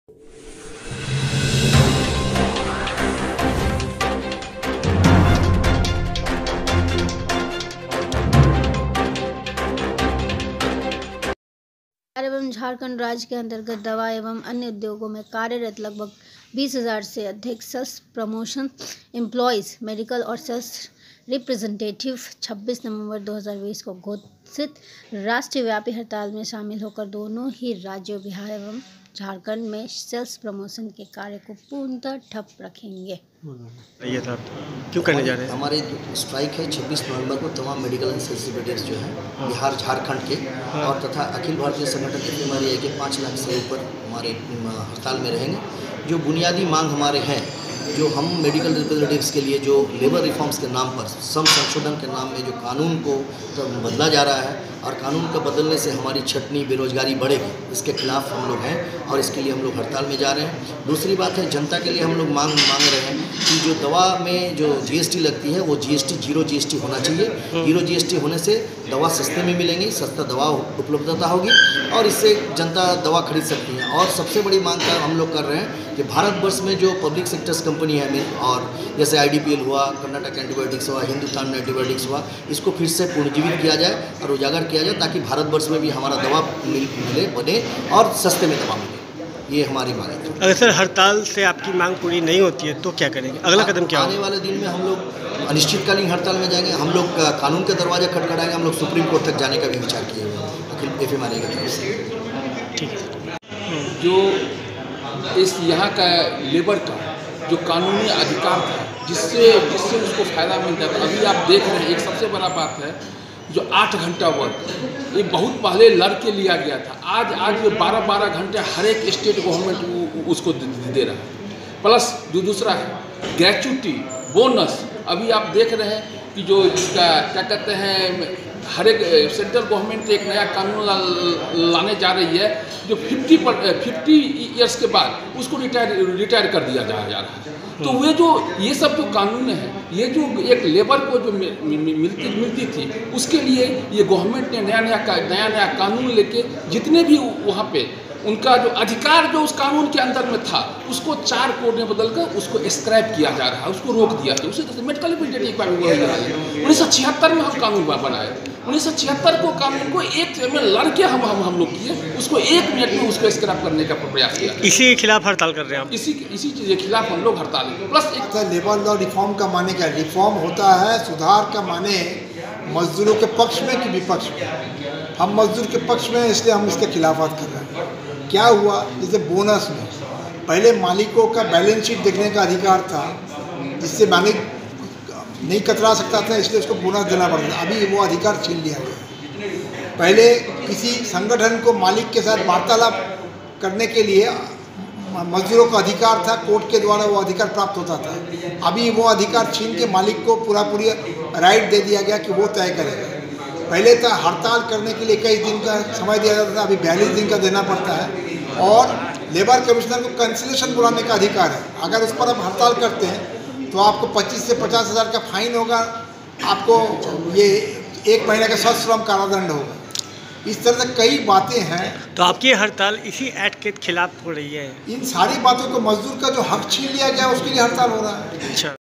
एवं झारखंड राज्य के अंतर्गत दवा एवं अन्य उद्योगों में कार्यरत लगभग 20,000 से अधिक सेल्स प्रमोशन एम्प्लॉयज़, मेडिकल और सेल्स रिप्रेजेंटेटिव 26 नवंबर 2020 को घोषित राष्ट्रव्यापी हड़ताल में शामिल होकर दोनों ही राज्यों बिहार एवं झारखंड में सेल्स प्रमोशन के कार्य को पूर्णतः ठप रखेंगे। ये था क्यों करने जा रहे हैं? हमारे स्ट्राइक है 26 नवंबर को तमाम मेडिकल एंड सेल्स रिप्रेजेंटेटिव्स जो हैं बिहार झारखंड के और तथा अखिल भारतीय संगठन की बीमारी के 5 लाख से ऊपर हमारे हड़ताल में रहेंगे। जो बुनियादी मांग हमारे हैं, जो हम मेडिकल रिप्रेजेंटेटिव्स के लिए जो लेबर रिफॉर्म्स के नाम पर श्रम संशोधन के नाम में जो कानून को बदला जा रहा है और कानून का बदलने से हमारी छटनी बेरोजगारी बढ़ेगी, इसके खिलाफ हम लोग हैं और इसके लिए हम लोग हड़ताल में जा रहे हैं। दूसरी बात है, जनता के लिए हम लोग मांग रहे हैं कि जो दवा में जो जीएसटी लगती है वो जीएसटी जीरो जीएसटी होना चाहिए। जीरो जीएसटी होने से दवा सस्ते में मिलेंगी, सस्ता दवा उपलब्धता होगी और इससे जनता दवा खरीद सकती है। और सबसे बड़ी मांग का हम लोग कर रहे हैं कि भारतवर्ष में जो पब्लिक सेक्टर्स कंपनी है और जैसे IDPL हुआ, कर्नाटक एंटीबायोटिक्स हुआ, हिंदुस्तान एंटीबायोटिक्स हुआ, इसको फिर से पुनर्जीवित किया जाए और उजागर किया जाए ताकि भारतवर्ष में भी हमारा दवा मिले बने और सस्ते में दवा मिले। ये हमारी मांग है। अगर सर हड़ताल से आपकी मांग पूरी नहीं होती है तो क्या करेंगे? अगला कदम क्या होगा? आने वाले दिन में हम लोग अनिश्चितकालीन हड़ताल में जाएंगे। हम लोग कानून के दरवाजा खटखटाएंगे। हम लोग सुप्रीम कोर्ट तक जाने का भी विचार किए हुए हैं अखिल FMRI की तरफ से। ठीक है। जो इस यहाँ का लेबर का जो कानूनी अधिकार था जिससे उसको फ़ायदा मिलता था, अभी आप देख रहे हैं एक सबसे बड़ा बात है जो 8 घंटा वर्क, ये बहुत पहले लड़के लिया गया था। आज ये 12-12 घंटे हर एक स्टेट गवर्नमेंट उसको दे रहा है। प्लस जो दूसरा है ग्रेच्युटी बोनस, अभी आप देख रहे हैं कि जो इसका क्या कहते हैं, हर एक सेंट्रल गवर्नमेंट एक नया कानून लाने जा रही है जो 50 ईयर्स के बाद उसको रिटायर कर दिया जा रहा है। तो ये सब जो कानून है, ये जो एक लेबर को जो मिलती थी, उसके लिए ये गवर्नमेंट ने नया कानून लेके जितने भी वहाँ पे उनका जो अधिकार जो उस कानून के अंदर में था उसको 4 कोड में बदलकर उसको स्क्रैप किया जा रहा है, उसको रोक दिया गया। उसे मेडिकल रिप्रेजेंटेटिव का भी वही हाल है। 1976 में हम कानून बनाए, 1976 को कानून को एक में लड़के हम लोग किए, उसको 1 मिनट में उसको स्क्रैप करने का प्रयास किया। इसी के खिलाफ हड़ताल कर रहे हैं आप? इसी चीज़ के खिलाफ हम लोग हड़ताल है। प्लस एक लेबर लॉ रिफॉर्म का माने क्या? रिफॉर्म होता है सुधार का माने मजदूरों के पक्ष में कि विपक्ष में? हम मजदूर के पक्ष में, इसलिए हम इसके खिलाफत कर रहे हैं। क्या हुआ, जैसे बोनस में पहले मालिकों का बैलेंस शीट देखने का अधिकार था, जिससे मालिक नहीं कतरा सकता था, इसलिए उसको बोनस देना पड़ता था। अभी वो अधिकार छीन लिया गया। पहले किसी संगठन को मालिक के साथ वार्तालाप करने के लिए मजदूरों का अधिकार था, कोर्ट के द्वारा वो अधिकार प्राप्त होता था। अभी वो अधिकार छीन के मालिक को पूरी राइट दे दिया गया कि वो तय करेगा। पहले था हड़ताल करने के लिए कई दिन का समय दिया जाता था, अभी 42 दिन का देना पड़ता है। और लेबर कमिश्नर को कैंसिलेशन बुलाने का अधिकार है। अगर उस पर आप हड़ताल करते हैं तो आपको 25 से 50 हज़ार का फाइन होगा, आपको ये 1 महीने का सश्रम कारादंड होगा। इस तरह से कई बातें हैं। तो आपकी हड़ताल इसी एक्ट के खिलाफ हो रही है? इन सारी बातों को, मजदूर का जो हक छीन लिया गया उसके लिए हड़ताल हो रहा है। अच्छा।